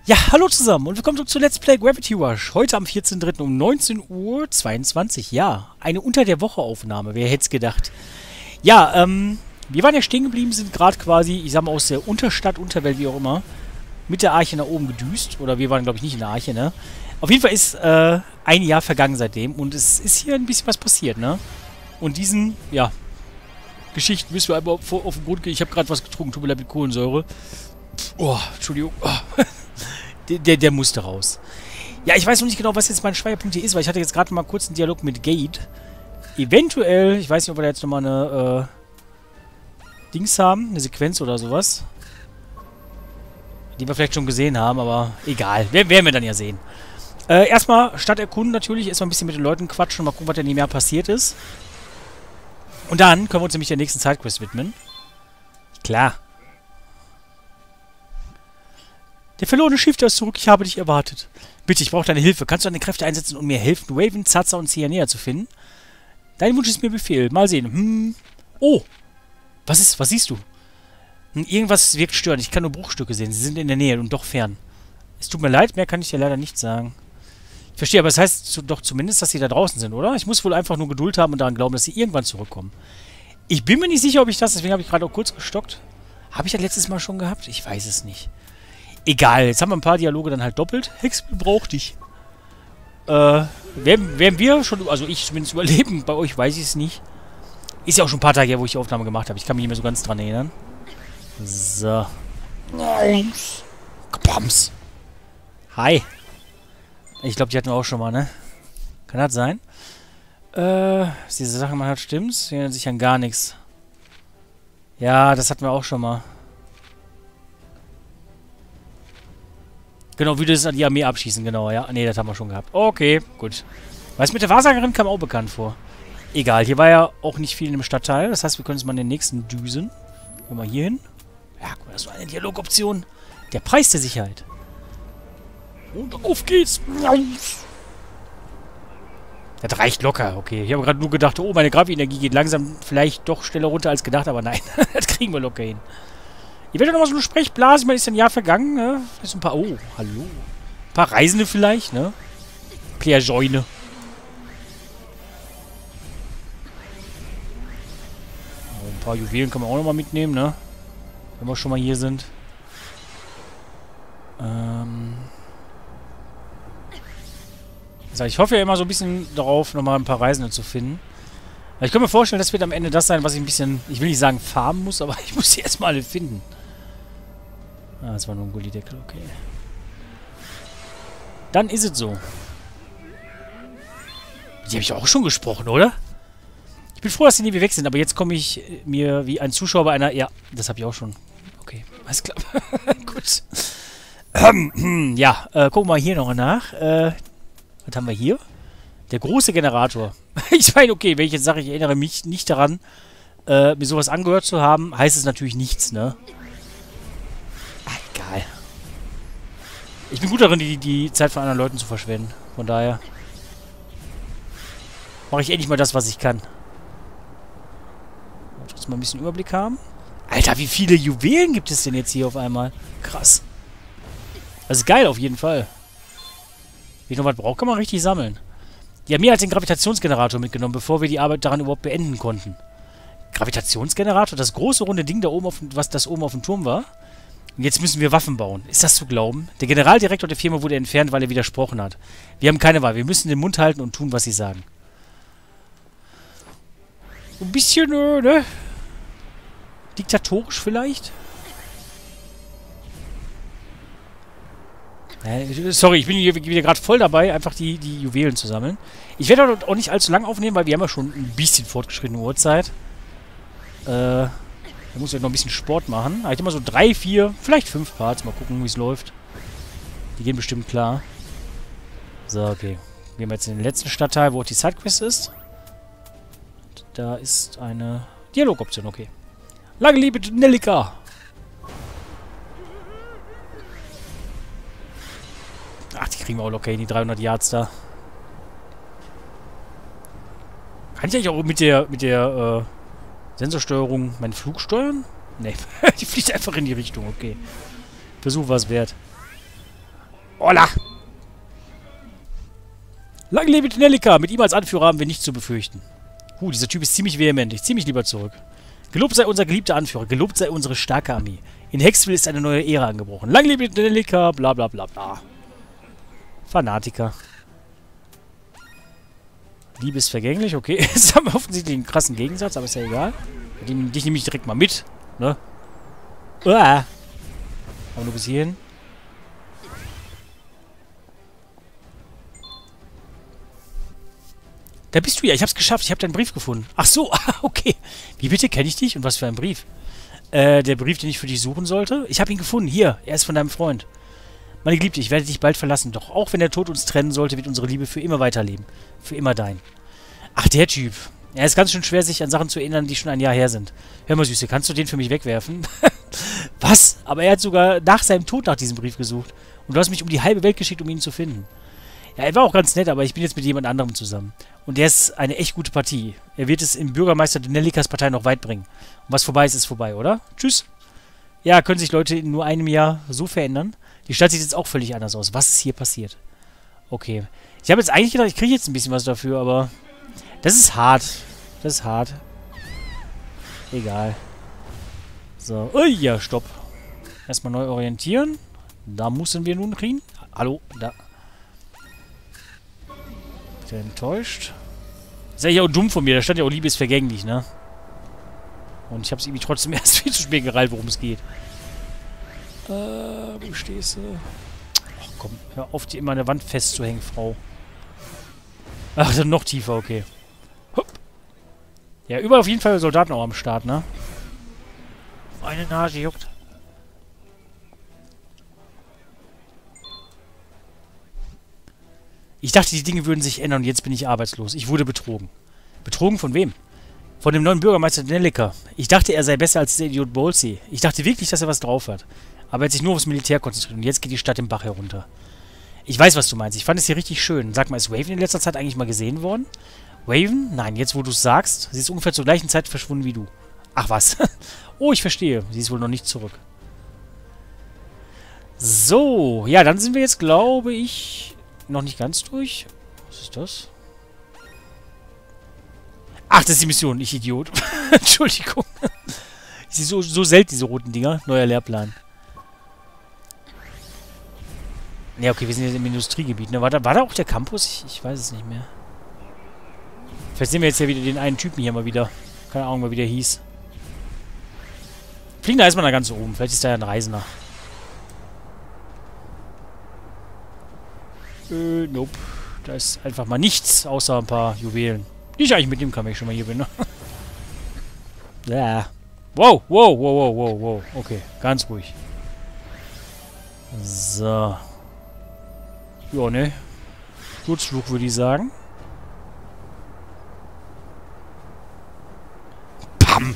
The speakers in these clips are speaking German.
Ja, hallo zusammen und willkommen zurück zu Let's Play Gravity Rush. Heute am 14.03. um 19:22 Uhr. Ja, eine Unter-der-Woche-Aufnahme, wer hätte es gedacht. Ja, wir waren ja stehen geblieben, sind gerade quasi, ich sag mal, aus der Unterstadt, Unterwelt, wie auch immer, mit der Arche nach oben gedüst. Oder wir waren, glaube ich, nicht in der Arche, ne? Auf jeden Fall ist ein Jahr vergangen seitdem und es ist hier ein bisschen was passiert, ne? Und diesen, ja, Geschichten müssen wir einmal auf den Grund gehen. Ich habe gerade was getrunken, tut mir leid, mit Kohlensäure. Oh, Entschuldigung. Oh. Der musste raus. Ja, ich weiß noch nicht genau, was jetzt mein Schwerpunkt hier ist, weil ich hatte jetzt gerade mal kurz einen Dialog mit Gate. Eventuell, ich weiß nicht, ob wir da jetzt nochmal eine Dings haben, eine Sequenz oder sowas. Die wir vielleicht schon gesehen haben, aber egal. Werden wir dann ja sehen. Erstmal Stadt erkunden natürlich, erstmal ein bisschen mit den Leuten quatschen und mal gucken, was denn im Jahr passiert ist. Und dann können wir uns nämlich der nächsten Sidequest widmen. Klar. Der verlorene Shifter ist zurück, ich habe dich erwartet. Bitte, ich brauche deine Hilfe. Kannst du deine Kräfte einsetzen und mir helfen, Raven, Zaza und Cianea zu finden? Dein Wunsch ist mir Befehl. Mal sehen. Oh! Was siehst du? Irgendwas wirkt störend. Ich kann nur Bruchstücke sehen. Sie sind in der Nähe und doch fern. Es tut mir leid, mehr kann ich dir leider nicht sagen. Ich verstehe, aber es heißt doch zumindest, dass sie da draußen sind, oder? Ich muss wohl einfach nur Geduld haben und daran glauben, dass sie irgendwann zurückkommen. Ich bin mir nicht sicher, ob ich das... Deswegen habe ich gerade auch kurz gestockt. Habe ich das letztes Mal schon gehabt? Ich weiß es nicht. Egal, jetzt haben wir ein paar Dialoge dann halt doppelt. Hex braucht dich. Werden wir schon, also ich zumindest überleben, bei euch weiß ich es nicht. Ist ja auch schon ein paar Tage her, wo ich die Aufnahme gemacht habe. Ich kann mich nicht mehr so ganz dran erinnern. So. Kapams. Hi. Ich glaube, die hatten wir auch schon mal, ne? Kann das sein? Diese Sache, man hat, stimmt's? Sie erinnern sich an gar nichts. Ja, das hatten wir auch schon mal. Genau, wie das an die Armee abschießen, genau, ja. Ne, das haben wir schon gehabt. Okay, gut. Was mit der Wahrsagerin kam auch bekannt vor. Egal, hier war ja auch nicht viel in dem Stadtteil. Das heißt, wir können uns mal in den nächsten düsen. Gehen wir mal hier hin. Ja, guck mal, das war eine Dialogoption. Der Preis der Sicherheit. Und auf geht's. Das reicht locker, okay. Ich habe gerade nur gedacht, oh, meine Gravi-Energie geht langsam vielleicht doch schneller runter als gedacht, aber nein. Das kriegen wir locker hin. Ihr werdet noch mal so eine Sprechblase, ich meine, ist ein Jahr vergangen, ne? Ist ein paar, oh, hallo. Ein paar Reisende vielleicht, ne? Pleajoine. Oh, ein paar Juwelen können wir auch noch mal mitnehmen, ne? Wenn wir schon mal hier sind. Also ich hoffe ja immer so ein bisschen darauf, noch mal ein paar Reisende zu finden. Aber ich kann mir vorstellen, das wird am Ende das sein, was ich ein bisschen, ich will nicht sagen farmen muss, aber ich muss sie erstmal alle finden. Ah, das war nur ein Gullideckel, okay. Dann ist es so. Die habe ich auch schon gesprochen, oder? Ich bin froh, dass die nie weg sind, aber jetzt komme ich mir wie ein Zuschauer bei einer... Ja, das habe ich auch schon. Okay, alles klar. Gut. Ja, gucken wir mal hier noch nach. Was haben wir hier? Der große Generator. Ich meine, okay, wenn ich jetzt sage, ich erinnere mich nicht daran, mir sowas angehört zu haben, heißt es natürlich nichts, ne? Egal. Ich bin gut darin, die Zeit von anderen Leuten zu verschwenden. Von daher mache ich endlich mal das, was ich kann. Trotzdem mal ein bisschen Überblick haben. Alter, wie viele Juwelen gibt es denn jetzt hier auf einmal? Krass. Das ist geil auf jeden Fall. Wenn ich noch was brauche, kann man richtig sammeln. Die haben mir halt den Gravitationsgenerator mitgenommen, bevor wir die Arbeit daran überhaupt beenden konnten. Gravitationsgenerator? Das große runde Ding da oben, was das oben auf dem Turm war? Und jetzt müssen wir Waffen bauen. Ist das zu glauben? Der Generaldirektor der Firma wurde entfernt, weil er widersprochen hat. Wir haben keine Wahl. Wir müssen den Mund halten und tun, was sie sagen. So ein bisschen, ne? Diktatorisch vielleicht? Sorry, ich bin hier wieder gerade voll dabei, einfach die Juwelen zu sammeln. Ich werde auch nicht allzu lang aufnehmen, weil wir haben ja schon ein bisschen fortgeschrittene Uhrzeit. Da muss ich noch ein bisschen Sport machen. Ich immer so 3, 4, vielleicht 5 Parts. Mal gucken, wie es läuft. Die gehen bestimmt klar. So, okay. Gehen wir jetzt in den letzten Stadtteil, wo auch die Sidequest ist. Da ist eine Dialogoption, okay. Lange Liebe, Nellika! Ach, die kriegen wir auch locker in die 300 Yards da. Kann ich eigentlich auch mit der Sensorsteuerung meinen Flug steuern? Ne, die fliegt einfach in die Richtung, okay. Versuch war es wert. Holla! Lang lebe Nellika! Mit ihm als Anführer haben wir nichts zu befürchten. Dieser Typ ist ziemlich vehement. Ich zieh mich lieber zurück. Gelobt sei unser geliebter Anführer. Gelobt sei unsere starke Armee. In Hexville ist eine neue Ära angebrochen. Lang lebe Nellika! Bla bla bla bla. Fanatiker. Liebe ist vergänglich, okay. Jetzt haben wir offensichtlich einen krassen Gegensatz, aber ist ja egal. Dich nehme ich direkt mal mit. Ne? Uah. Aber nur bis hierhin. Da bist du ja. Ich hab's geschafft. Ich habe deinen Brief gefunden. Ach so. Okay. Wie bitte? Kenne ich dich? Und was für ein Brief? Der Brief, den ich für dich suchen sollte? Ich habe ihn gefunden. Hier. Er ist von deinem Freund. Meine Geliebte, ich werde dich bald verlassen. Doch auch wenn der Tod uns trennen sollte, wird unsere Liebe für immer weiterleben. Für immer dein. Ach, der Typ. Er ist ganz schön schwer, sich an Sachen zu erinnern, die schon ein Jahr her sind. Hör mal, Süße, kannst du den für mich wegwerfen? Was? Aber er hat sogar nach seinem Tod nach diesem Brief gesucht. Und du hast mich um die halbe Welt geschickt, um ihn zu finden. Ja, er war auch ganz nett, aber ich bin jetzt mit jemand anderem zusammen. Und der ist eine echt gute Partie. Er wird es im Bürgermeister Nellikas Partei noch weit bringen. Und was vorbei ist, ist vorbei, oder? Tschüss. Ja, können sich Leute in nur einem Jahr so verändern? Die Stadt sieht jetzt auch völlig anders aus. Was ist hier passiert? Okay. Ich habe jetzt eigentlich gedacht, ich kriege jetzt ein bisschen was dafür, aber... Das ist hart. Das ist hart. Egal. So. Ja, stopp. Erstmal neu orientieren. Da müssen wir nun hin. Hallo, da. Ist er enttäuscht? Ist ja auch dumm von mir. Da stand ja auch Liebe ist vergänglich, ne? Und ich habe es irgendwie trotzdem erst viel zu spät gereilt, worum es geht. Wo stehst du? Ach komm, hör auf, die immer an der Wand festzuhängen, Frau. Ach, dann noch tiefer, okay. Hup. Ja, überall auf jeden Fall Soldaten auch am Start, ne? Meine Nase juckt. Ich dachte, die Dinge würden sich ändern und jetzt bin ich arbeitslos. Ich wurde betrogen. Betrogen von wem? Von dem neuen Bürgermeister Nellika. Ich dachte, er sei besser als der Idiot Bolsey. Ich dachte wirklich, dass er was drauf hat. Aber er hat sich nur aufs Militär konzentriert und jetzt geht die Stadt im Bach herunter. Ich weiß, was du meinst. Ich fand es hier richtig schön. Sag mal, ist Raven in letzter Zeit eigentlich mal gesehen worden? Raven? Nein, jetzt wo du es sagst. Sie ist ungefähr zur gleichen Zeit verschwunden wie du. Ach was. Oh, ich verstehe. Sie ist wohl noch nicht zurück. So. Ja, dann sind wir jetzt, glaube ich, noch nicht ganz durch. Was ist das? Ach, das ist die Mission. Ich Idiot. Entschuldigung. Ich sehe so selten diese roten Dinger. Neuer Lehrplan. Ja, okay, wir sind jetzt im Industriegebiet. Ne? War da auch der Campus? Ich weiß es nicht mehr. Vielleicht sehen wir jetzt ja wieder den einen Typen hier mal wieder. Keine Ahnung, wie der hieß. Fliegen da erstmal da ganz oben. Vielleicht ist da ja ein Reisender. Nope. Da ist einfach mal nichts, außer ein paar Juwelen. Die ich eigentlich mitnehmen kann, wenn ich schon mal hier bin, ne? Ja. Wow, wow, wow, wow, wow, wow. Okay, ganz ruhig. So. Ja, ne? Kurzflug, würde ich sagen. Pam!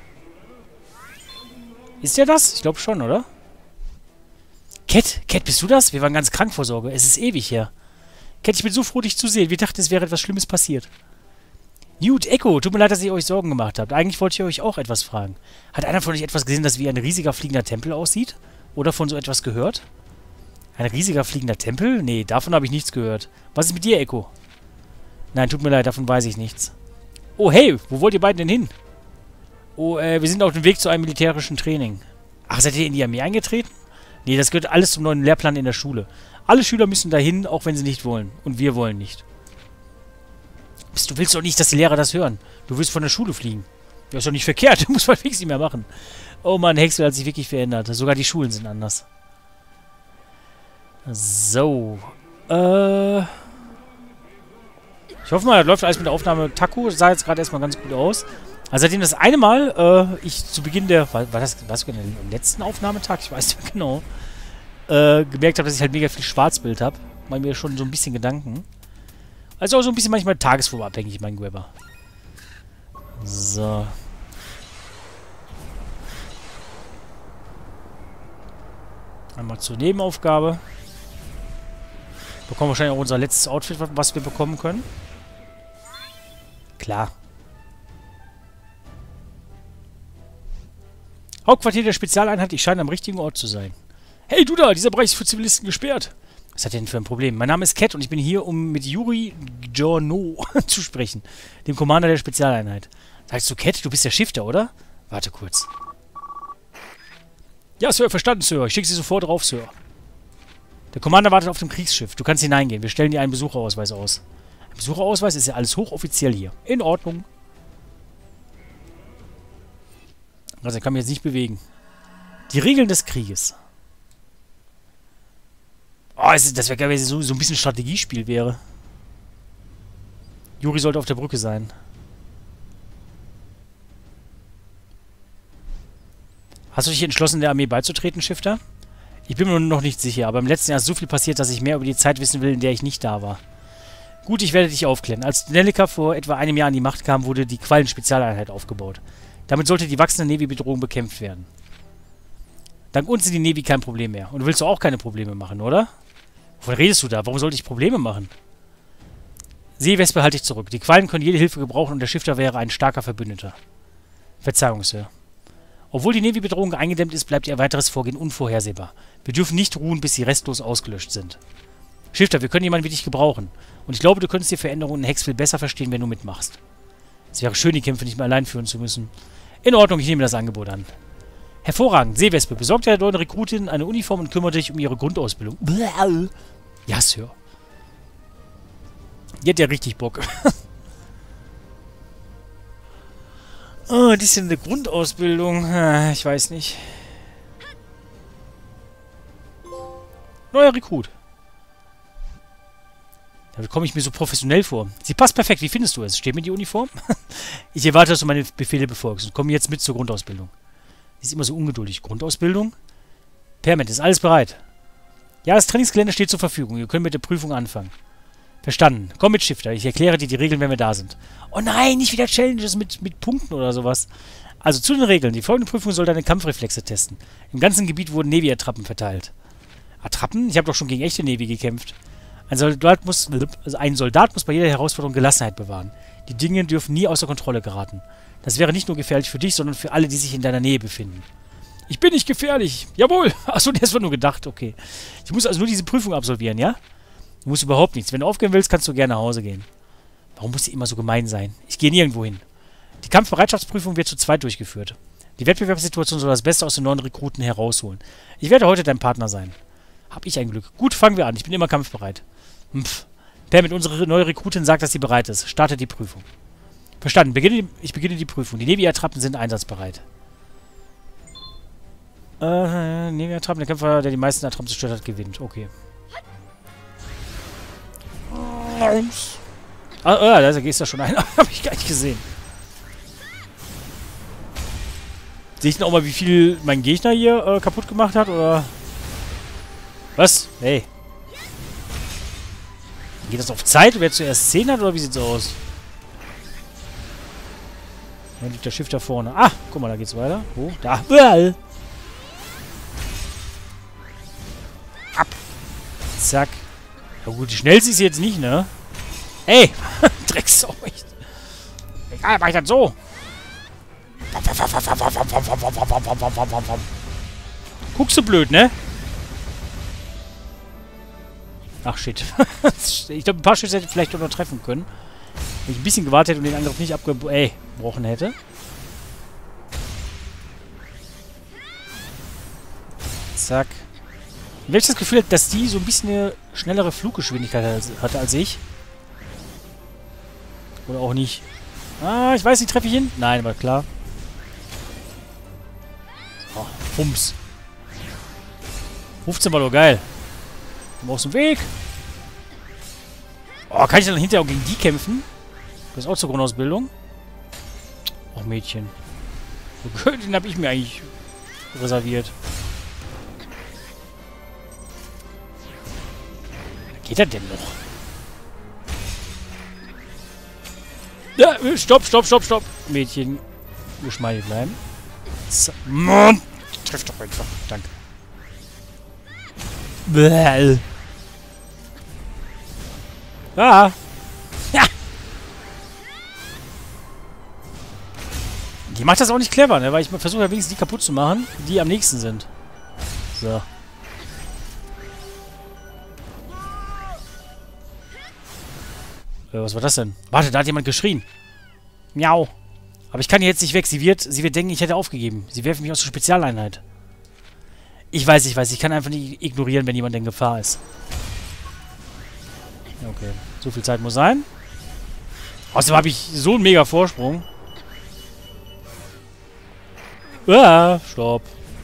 Ist der das? Ich glaube schon, oder? Cat, bist du das? Wir waren ganz krank vor Sorge. Es ist ewig her. Cat, ich bin so froh, dich zu sehen. Wir dachten, es wäre etwas Schlimmes passiert. Newt, Echo, tut mir leid, dass ihr euch Sorgen gemacht habt. Eigentlich wollte ich euch auch etwas fragen. Hat einer von euch etwas gesehen, das wie ein riesiger fliegender Tempel aussieht? Oder von so etwas gehört? Ein riesiger fliegender Tempel? Nee, davon habe ich nichts gehört. Was ist mit dir, Echo? Nein, tut mir leid, davon weiß ich nichts. Oh, hey, wo wollt ihr beiden denn hin? Oh, wir sind auf dem Weg zu einem militärischen Training. Ach, seid ihr in die Armee eingetreten? Nee, das gehört alles zum neuen Lehrplan in der Schule. Alle Schüler müssen dahin, auch wenn sie nicht wollen. Und wir wollen nicht. Du willst doch nicht, dass die Lehrer das hören. Du willst von der Schule fliegen. Ja, ist doch nicht verkehrt. Muss man fix nicht mehr machen. Oh Mann, Hexville hat sich wirklich verändert. Sogar die Schulen sind anders. So. Ich hoffe mal, das läuft alles mit der Aufnahme. Taku sah jetzt gerade erstmal ganz gut aus. Also seitdem das eine Mal, ich zu Beginn der... War das sogar der letzten Aufnahmetag? Ich weiß nicht genau. Gemerkt habe, dass ich halt mega viel Schwarzbild habe. Mache mir schon so ein bisschen Gedanken. Also auch so ein bisschen manchmal tagesformabhängig, mein Grabber. So. Einmal zur Nebenaufgabe. Bekommen wahrscheinlich auch unser letztes Outfit, was wir bekommen können. Klar. Hauptquartier der Spezialeinheit, ich scheine am richtigen Ort zu sein. Hey, du da, dieser Bereich ist für Zivilisten gesperrt. Was hat er denn für ein Problem? Mein Name ist Cat und ich bin hier, um mit Yuri Giorno zu sprechen, dem Commander der Spezialeinheit. Sagst du, Cat, du bist der Shifter, oder? Warte kurz. Ja, Sir, verstanden, Sir. Ich schicke Sie sofort drauf, Sir. Der Commander wartet auf dem Kriegsschiff. Du kannst hineingehen. Wir stellen dir einen Besucherausweis aus. Ein Besucherausweis ist ja alles hochoffiziell hier. In Ordnung. Also, er kann mich jetzt nicht bewegen. Die Regeln des Krieges. Oh, das wäre geil, wenn es so ein bisschen Strategiespiel wäre. Yuri sollte auf der Brücke sein. Hast du dich entschlossen, der Armee beizutreten, Shifter? Ich bin mir noch nicht sicher, aber im letzten Jahr ist so viel passiert, dass ich mehr über die Zeit wissen will, in der ich nicht da war. Gut, ich werde dich aufklären. Als Nelica vor etwa einem Jahr an die Macht kam, wurde die Quallen-Spezialeinheit aufgebaut. Damit sollte die wachsende Navy-Bedrohung bekämpft werden. Dank uns sind die Navy kein Problem mehr. Und du willst doch auch keine Probleme machen, oder? Wovon redest du da? Warum sollte ich Probleme machen? Seewespe, halte ich zurück. Die Quallen können jede Hilfe gebrauchen und der Shifter wäre ein starker Verbündeter. Verzeihung, Sir. Obwohl die Navy-Bedrohung eingedämmt ist, bleibt ihr weiteres Vorgehen unvorhersehbar. Wir dürfen nicht ruhen, bis sie restlos ausgelöscht sind. Shifter, wir können jemanden wie dich gebrauchen. Und ich glaube, du könntest die Veränderungen in Hexville besser verstehen, wenn du mitmachst. Es wäre schön, die Kämpfe nicht mehr allein führen zu müssen. In Ordnung, ich nehme das Angebot an. Hervorragend. Seewespe, besorgt der neuen Rekrutin eine Uniform und kümmere dich um ihre Grundausbildung. Ja, Sir. Die hat ja richtig Bock. Oh, die ist ja eine Grundausbildung. Ich weiß nicht. Neuer Rekrut. Da komme ich mir so professionell vor. Sie passt perfekt. Wie findest du es? Steht mir die Uniform? Ich erwarte, dass du meine Befehle befolgst und komme jetzt mit zur Grundausbildung. Sie ist immer so ungeduldig. Grundausbildung? Permit, ist alles bereit. Ja, das Trainingsgelände steht zur Verfügung. Wir können mit der Prüfung anfangen. Verstanden. Komm mit, Shifter. Ich erkläre dir die Regeln, wenn wir da sind. Oh nein, nicht wieder Challenges mit Punkten oder sowas. Also zu den Regeln. Die folgende Prüfung soll deine Kampfreflexe testen. Im ganzen Gebiet wurden Navy-Attrappen verteilt. Attrappen? Ich habe doch schon gegen echte Navy gekämpft. Ein Soldat muss bei jeder Herausforderung Gelassenheit bewahren. Die Dinge dürfen nie außer Kontrolle geraten. Das wäre nicht nur gefährlich für dich, sondern für alle, die sich in deiner Nähe befinden. Ich bin nicht gefährlich. Jawohl. Achso, das war nur gedacht. Okay. Ich muss also nur diese Prüfung absolvieren, ja? Du musst überhaupt nichts. Wenn du aufgehen willst, kannst du gerne nach Hause gehen. Warum muss sie immer so gemein sein? Ich gehe nirgendwo hin. Die Kampfbereitschaftsprüfung wird zu zweit durchgeführt. Die Wettbewerbssituation soll das Beste aus den neuen Rekruten herausholen. Ich werde heute dein Partner sein. Hab ich ein Glück. Gut, fangen wir an. Ich bin immer kampfbereit. Permit, unsere neue Rekrutin sagt, dass sie bereit ist. Starte die Prüfung. Verstanden. Ich beginne die Prüfung. Die Navy-Attrappen sind einsatzbereit. Navy-Attrappen. Der Kämpfer, der die meisten Attrappen zerstört hat, gewinnt. Okay. Da gehst du schon ein. Hab ich gar nicht gesehen. Sehe ich denn auch mal, wie viel mein Gegner hier kaputt gemacht hat, oder? Was? Hey. Geht das auf Zeit, wer zuerst 10 hat, oder wie sieht's aus? Da liegt der Schiff da vorne. Ah, guck mal, da geht's weiter. Wo? Da. Ab. Zack. Ja gut, die schnellste ist jetzt nicht, ne? Ey! Drecksau, echt. Egal, mach ich das so. Guckst du blöd, ne? Ach, shit. Ich glaube, ein paar Schüsse hätte ich vielleicht auch noch treffen können. Wenn ich ein bisschen gewartet hätte und den Angriff nicht abgebrochen hätte. Zack. Und wenn ich das Gefühl habe, dass die so ein bisschen eine schnellere Fluggeschwindigkeit hatte als ich. Oder auch nicht. Ah, ich weiß nicht, treffe ich ihn? Nein, aber klar. Oh, Pumps. 15 war doch geil. Du brauchst einen Weg. Oh, kann ich dann hinterher auch gegen die kämpfen? Das ist auch zur Grundausbildung. Och, Mädchen. Den habe ich mir eigentlich reserviert. Geht das denn noch? Ja, stopp. Mädchen, geschmeidig bleiben. So. Mann! Treff doch einfach. Danke. Bäh. Ah. Ja. Die macht das auch nicht clever, ne? Weil ich versuche ja wenigstens die kaputt zu machen, die am nächsten sind. So. Was war das denn? Warte, da hat jemand geschrien. Miau. Aber ich kann hier jetzt nicht weg. Sie wird denken, ich hätte aufgegeben. Sie werfen mich aus der Spezialeinheit. Ich weiß. Ich kann einfach nicht ignorieren, wenn jemand in Gefahr ist. Okay. So viel Zeit muss sein. Außerdem habe ich so einen mega Vorsprung. Ah, stopp.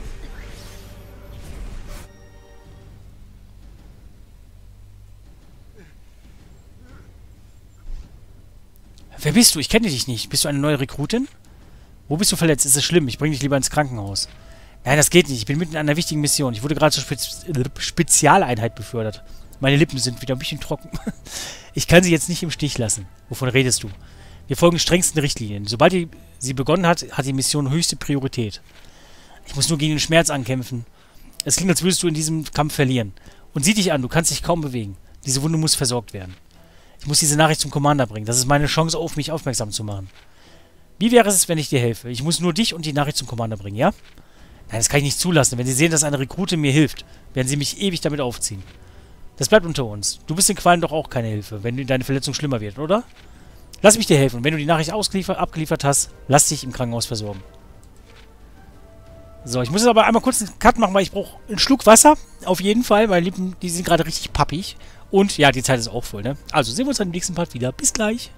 Wer bist du? Ich kenne dich nicht. Bist du eine neue Rekrutin? Wo bist du verletzt? Ist es schlimm? Ich bringe dich lieber ins Krankenhaus. Nein, das geht nicht. Ich bin mitten in einer wichtigen Mission. Ich wurde gerade zur Spezialeinheit befördert. Meine Lippen sind wieder ein bisschen trocken. Ich kann sie jetzt nicht im Stich lassen. Wovon redest du? Wir folgen strengsten Richtlinien. Sobald sie begonnen hat, hat die Mission höchste Priorität. Ich muss nur gegen den Schmerz ankämpfen. Es klingt, als würdest du in diesem Kampf verlieren. Und sieh dich an, du kannst dich kaum bewegen. Diese Wunde muss versorgt werden. Ich muss diese Nachricht zum Commander bringen. Das ist meine Chance, auf mich aufmerksam zu machen. Wie wäre es, wenn ich dir helfe? Ich muss nur dich und die Nachricht zum Commander bringen, ja? Nein, das kann ich nicht zulassen. Wenn sie sehen, dass eine Rekrute mir hilft, werden sie mich ewig damit aufziehen. Das bleibt unter uns. Du bist den Qualen doch auch keine Hilfe, wenn deine Verletzung schlimmer wird, oder? Lass mich dir helfen. Und wenn du die Nachricht abgeliefert hast, lass dich im Krankenhaus versorgen. So, ich muss jetzt aber einmal kurz einen Cut machen, weil ich brauche einen Schluck Wasser. Auf jeden Fall. Meine Lippen, die sind gerade richtig pappig. Und ja, die Zeit ist auch voll, ne? Also sehen wir uns dann im nächsten Part wieder. Bis gleich.